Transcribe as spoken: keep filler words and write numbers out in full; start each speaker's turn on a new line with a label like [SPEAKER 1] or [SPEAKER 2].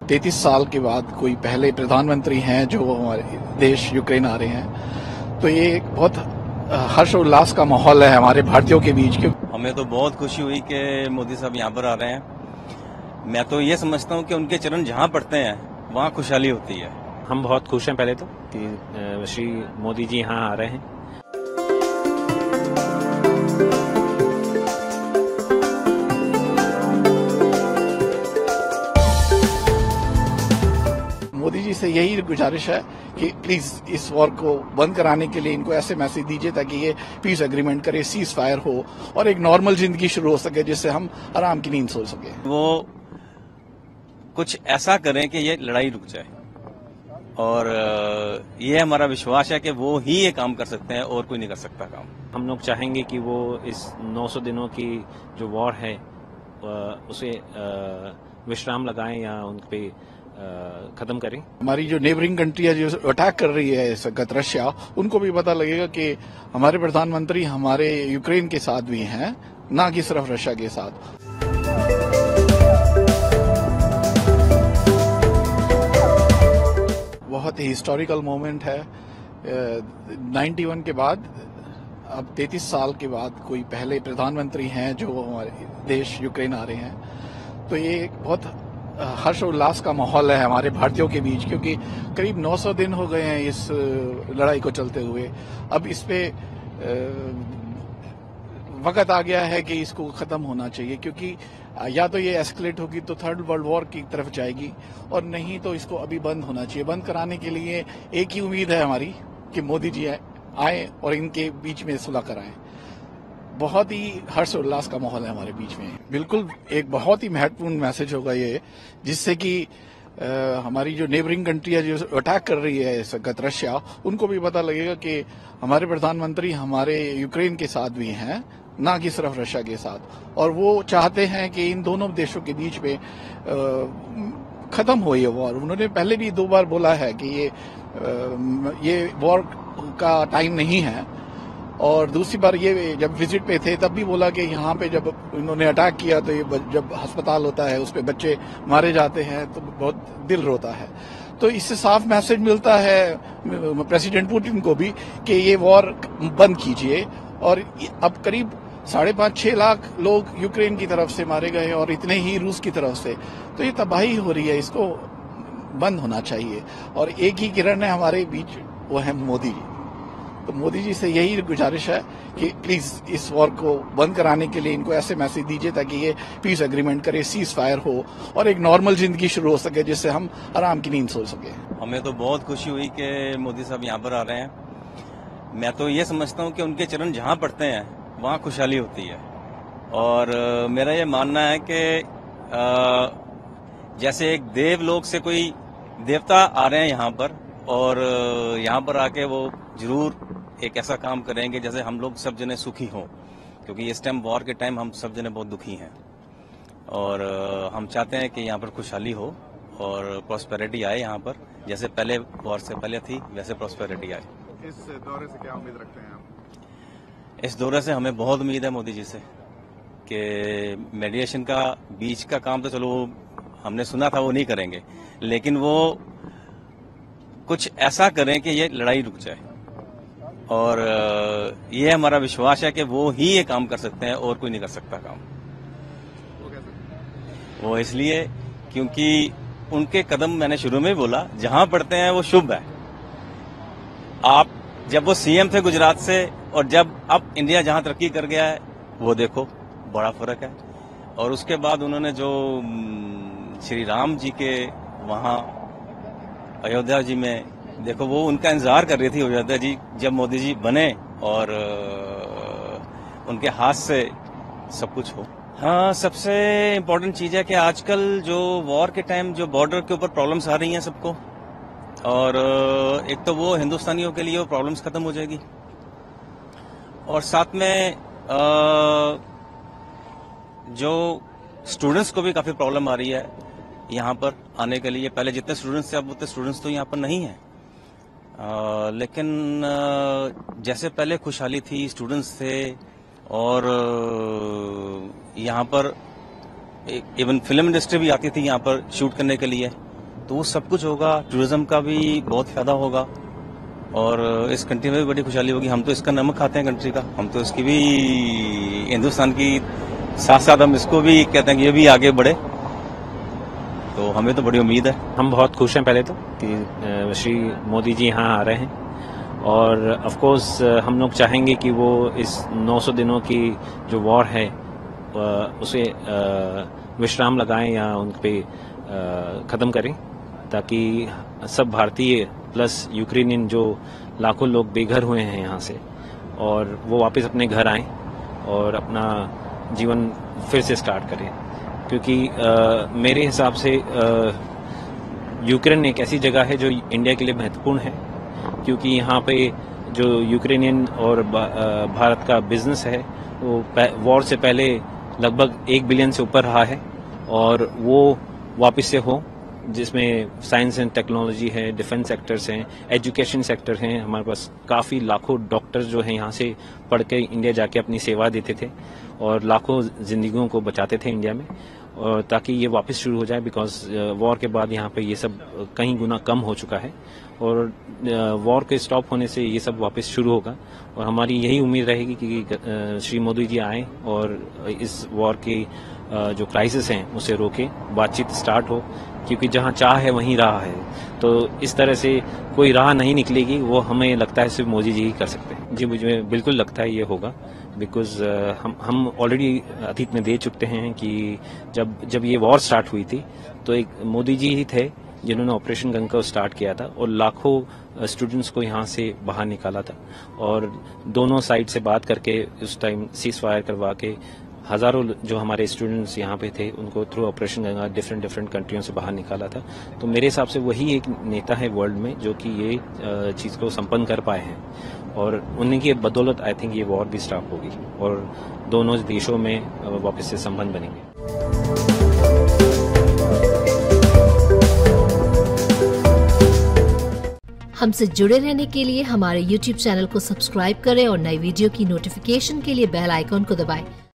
[SPEAKER 1] तैंतीस साल के बाद कोई पहले प्रधानमंत्री हैं जो हमारे देश यूक्रेन आ रहे हैं, तो ये एक बहुत हर्ष और उल्लास का माहौल है हमारे भारतीयों के बीच। क्यों
[SPEAKER 2] हमें तो बहुत खुशी हुई कि मोदी साहब यहाँ पर आ रहे हैं। मैं तो ये समझता हूँ कि उनके चरण जहाँ पड़ते हैं वहाँ खुशहाली होती है।
[SPEAKER 3] हम बहुत खुश हैं पहले तो कि श्री मोदी जी यहाँ आ रहे हैं।
[SPEAKER 1] मोदी जी से यही गुजारिश है कि प्लीज इस वॉर को बंद कराने के लिए इनको ऐसे मैसेज दीजिए ताकि ये पीस एग्रीमेंट करे, सीज फायर हो और एक नॉर्मल जिंदगी शुरू हो सके जिससे हम आराम की नींद सो सके।
[SPEAKER 2] वो कुछ ऐसा करें कि ये लड़ाई रुक जाए, और ये हमारा विश्वास है कि वो ही ये काम कर सकते हैं और कोई नहीं कर सकता काम।
[SPEAKER 3] हम लोग चाहेंगे कि वो इस नौ सौ दिनों की जो वॉर है उसे विश्राम लगाएं या उन पे खत्म करें।
[SPEAKER 1] हमारी जो नेबरिंग कंट्री है जो अटैक कर रही है इस वक्त रशिया, उनको भी पता लगेगा कि हमारे प्रधानमंत्री हमारे यूक्रेन के साथ भी हैं, ना कि सिर्फ रशिया के साथ। बहुत ही हिस्टोरिकल मोमेंट है। इक्यानवे के बाद अब तैंतीस साल के बाद कोई पहले प्रधानमंत्री हैं जो हमारे देश यूक्रेन आ रहे हैं, तो ये एक बहुत हर्ष और उल्लास का माहौल है हमारे भारतीयों के बीच, क्योंकि करीब नौ सौ दिन हो गए हैं इस लड़ाई को चलते हुए। अब इस पे वक्त आ गया है कि इसको खत्म होना चाहिए, क्योंकि या तो ये एस्केलेट होगी तो थर्ड वर्ल्ड वॉर की तरफ जाएगी, और नहीं तो इसको अभी बंद होना चाहिए। बंद कराने के लिए एक ही उम्मीद है हमारी कि मोदी जी आए और इनके बीच में सुलह कराएं। बहुत ही हर्ष उल्लास का माहौल है हमारे बीच में। बिल्कुल एक बहुत ही महत्वपूर्ण मैसेज होगा ये, जिससे कि हमारी जो नेबरिंग कंट्री है जो अटैक कर रही है इस वक्त रशिया, उनको भी पता लगेगा कि हमारे प्रधानमंत्री हमारे यूक्रेन के साथ भी हैं, ना कि सिर्फ रशिया के साथ। और वो चाहते हैं कि इन दोनों देशों के बीच में खत्म हो ये वॉर। उन्होंने पहले भी दो बार बोला है कि ये ये वॉर का टाइम नहीं है, और दूसरी बार ये जब विजिट पे थे तब भी बोला कि यहाँ पे जब इन्होंने अटैक किया तो ये जब अस्पताल होता है उस पे बच्चे मारे जाते हैं तो बहुत दिल रोता है। तो इससे साफ मैसेज मिलता है प्रेसिडेंट पुतिन को भी कि ये वॉर बंद कीजिए। और अब करीब साढ़े पांच छह लाख लोग यूक्रेन की तरफ से मारे गए और इतने ही रूस की तरफ से, तो ये तबाही हो रही है, इसको बंद होना चाहिए। और एक ही किरण है हमारे बीच, वो है मोदी जी। तो मोदी जी से यही गुजारिश है कि प्लीज इस वॉर को बंद कराने के लिए इनको ऐसे मैसेज दीजिए ताकि ये पीस एग्रीमेंट करे, सीज फायर हो और एक नॉर्मल जिंदगी शुरू हो सके जिससे हम आराम की नींद सो सके।
[SPEAKER 2] हमें तो बहुत खुशी हुई कि मोदी साहब यहाँ पर आ रहे हैं। मैं तो ये समझता हूँ कि उनके चरण जहाँ पड़ते हैं वहाँ खुशहाली होती है। और मेरा ये मानना है कि जैसे एक देवलोक से कोई देवता आ रहे हैं यहाँ पर, और यहाँ पर आके वो जरूर एक ऐसा काम करेंगे जैसे हम लोग सब जने सुखी हों, क्योंकि इस टाइम वॉर के टाइम हम सब जने बहुत दुखी हैं, और हम चाहते हैं कि यहाँ पर खुशहाली हो और प्रॉस्पेरिटी आए यहाँ पर, जैसे पहले वॉर से पहले थी वैसे प्रॉस्पेरिटी आए।
[SPEAKER 4] इस दौरे से क्या उम्मीद रखते हैं आप?
[SPEAKER 2] इस दौरे से हमें बहुत उम्मीद है मोदी जी से कि मेडिएशन का बीच का काम तो चलो हमने सुना था वो नहीं करेंगे, लेकिन वो कुछ ऐसा करें कि ये लड़ाई रुक जाए। और ये हमारा विश्वास है कि वो ही ये काम कर सकते हैं और कोई नहीं कर सकता काम।
[SPEAKER 4] वो कैसे?
[SPEAKER 2] वो इसलिए क्योंकि उनके कदम, मैंने शुरू में ही बोला, जहां पड़ते हैं वो शुभ है। आप जब वो सीएम थे गुजरात से और जब अब इंडिया जहां तरक्की कर गया है वो देखो, बड़ा फर्क है। और उसके बाद उन्होंने जो श्री राम जी के वहां अयोध्या जी में देखो, वो उनका इंतजार कर रही थी अयोध्या जी जब मोदी जी बने, और उनके हाथ से सब कुछ हो। हाँ, सबसे इम्पोर्टेंट चीज है कि आजकल जो वॉर के टाइम जो बॉर्डर के ऊपर प्रॉब्लम्स आ रही हैं सबको, और एक तो वो हिंदुस्तानियों के लिए वो प्रॉब्लम्स खत्म हो जाएगी, और साथ में जो स्टूडेंट्स को भी काफी प्रॉब्लम आ रही है यहाँ पर आने के लिए। पहले जितने स्टूडेंट्स थे अब उतने स्टूडेंट्स तो यहाँ पर नहीं है, आ, लेकिन आ, जैसे पहले खुशहाली थी, स्टूडेंट्स थे, और यहाँ पर इवन फिल्म इंडस्ट्री भी आती थी यहाँ पर शूट करने के लिए, तो वो सब कुछ होगा, टूरिज्म का भी बहुत फायदा होगा और इस कंट्री में भी बड़ी खुशहाली होगी। हम तो इसका नमक खाते हैं कंट्री का, हम तो इसकी भी हिंदुस्तान की साथ साथ हम इसको भी कहते हैं कि ये भी आगे बढ़े, तो हमें तो बड़ी उम्मीद है।
[SPEAKER 3] हम बहुत खुश हैं पहले तो कि श्री मोदी जी यहाँ आ रहे हैं और ऑफ कोर्स हम लोग चाहेंगे कि वो इस नौ सौ दिनों की जो वॉर है उसे विश्राम लगाएं या उन पे ख़त्म करें, ताकि सब भारतीय प्लस यूक्रेनियन जो लाखों लोग बेघर हुए हैं यहाँ से और वो वापस अपने घर आएं और अपना जीवन फिर से स्टार्ट करें। क्योंकि आ, मेरे हिसाब से यूक्रेन एक ऐसी जगह है जो इंडिया के लिए महत्वपूर्ण है, क्योंकि यहाँ पे जो यूक्रेनियन और भारत का बिजनेस है वो वॉर से पहले लगभग एक बिलियन से ऊपर रहा है और वो वापस से हो, जिसमें साइंस एंड टेक्नोलॉजी है, डिफेंस सेक्टर्स हैं, एजुकेशन सेक्टर हैं। हमारे पास काफ़ी लाखों डॉक्टर्स जो हैं यहाँ से पढ़ के इंडिया जाके अपनी सेवा देते थे और लाखों जिंदगियों को बचाते थे इंडिया में, और ताकि ये वापस शुरू हो जाए, बिकॉज वॉर के बाद यहाँ पे ये सब कई गुना कम हो चुका है और वॉर के स्टॉप होने से ये सब वापस शुरू होगा। और हमारी यही उम्मीद रहेगी कि श्री मोदी जी आए और इस वॉर की जो क्राइसिस हैं उसे रोके, बातचीत स्टार्ट हो, क्योंकि जहाँ चाह है वहीं राह है। तो इस तरह से कोई राह नहीं निकलेगी, वो हमें लगता है सिर्फ मोदी जी ही कर सकते हैं। जी मुझे बिल्कुल लगता है ये होगा, बिकॉज हम हम ऑलरेडी अतीत में दे चुके हैं कि जब जब ये वॉर स्टार्ट हुई थी तो एक मोदी जी ही थे जिन्होंने ऑपरेशन गंगा को स्टार्ट किया था और लाखों स्टूडेंट्स को यहाँ से बाहर निकाला था और दोनों साइड से बात करके उस टाइम सीज फायर करवा के हजारों जो हमारे स्टूडेंट्स यहाँ पे थे उनको through Operation Ganga different different कंट्रियों से बाहर निकाला था। तो मेरे हिसाब से वही एक नेता है वर्ल्ड में जो कि ये चीज़ को संपन्न कर पाए हैं और उन्हीं की बदौलत आई थिंक ये वॉर भी स्टॉप होगी और दोनों देशों में वापस से संबंध बनेंगे।
[SPEAKER 5] हमसे जुड़े रहने के लिए हमारे यूट्यूब चैनल को सब्सक्राइब करें और नई वीडियो की नोटिफिकेशन के लिए बेल आइकॉन को दबाएं।